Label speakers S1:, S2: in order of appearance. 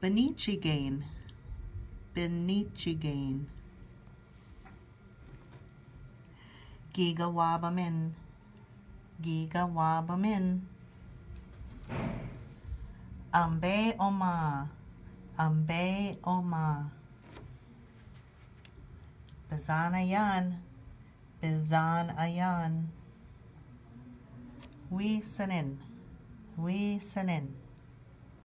S1: Benichigain, Benichigain. Gigawabamin, Gigawabamin. Ambe Oma, Ambe Oma. Bizanayan, Bizanayan. Wisanin, Wisanin.